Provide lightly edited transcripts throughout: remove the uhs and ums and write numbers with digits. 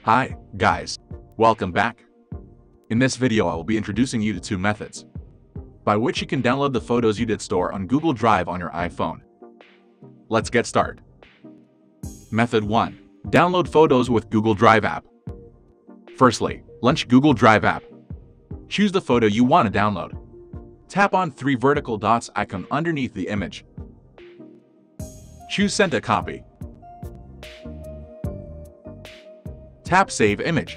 Hi, guys. Welcome back. In this video I will be introducing you to two methods by which you can download the photos you did store on Google Drive on your iPhone. Let's get started. Method 1. Download photos with Google Drive app. Firstly, launch Google Drive app. Choose the photo you want to download. Tap on 3 vertical dots icon underneath the image. Choose Send a Copy. Tap Save Image.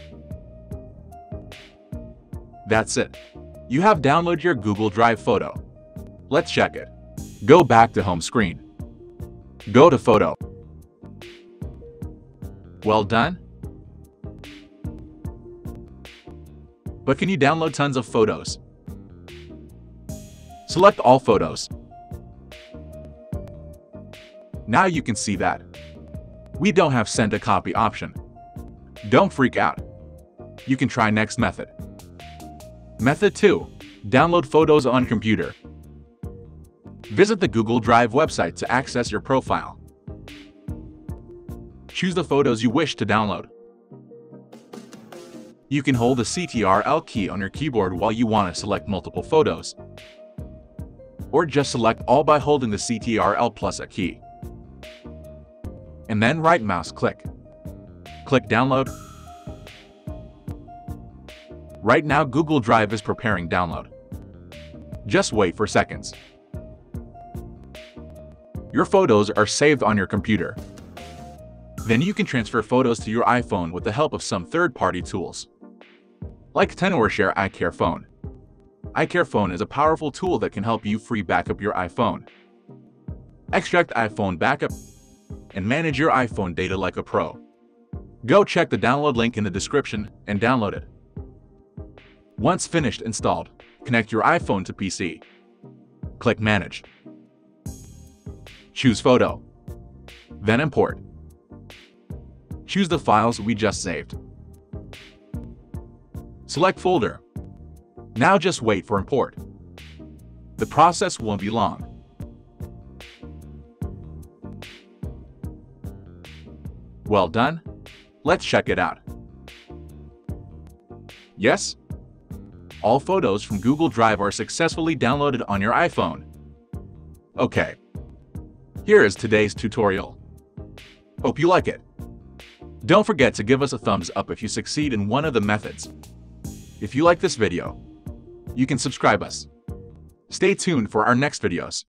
That's it. You have downloaded your Google Drive photo. Let's check it. Go back to home screen. Go to Photo. Well done? But can you download tons of photos? Select all photos. Now you can see that we don't have Send a Copy option. Don't freak out. You can try next method. Method 2. Download photos on computer. Visit the Google Drive website to access your profile. Choose the photos you wish to download. You can hold the Ctrl key on your keyboard while you want to select multiple photos. Or just select all by holding the Ctrl plus a key. And then right mouse click. Click Download. Right now Google Drive is preparing download. Just wait for seconds. Your photos are saved on your computer. Then you can transfer photos to your iPhone with the help of some third-party tools, like TenorShare iCare Phone. iCare Phone is a powerful tool that can help you free backup your iPhone, extract iPhone backup, and manage your iPhone data like a pro. Go check the download link in the description and download it. Once finished installed, connect your iPhone to PC. Click Manage. Choose Photo. Then Import. Choose the files we just saved. Select Folder. Now just wait for import. The process won't be long. Well done? Let's check it out. Yes? All photos from Google Drive are successfully downloaded on your iPhone. Okay. Here is today's tutorial. Hope you like it. Don't forget to give us a thumbs up if you succeed in one of the methods. If you like this video, you can subscribe us. Stay tuned for our next videos.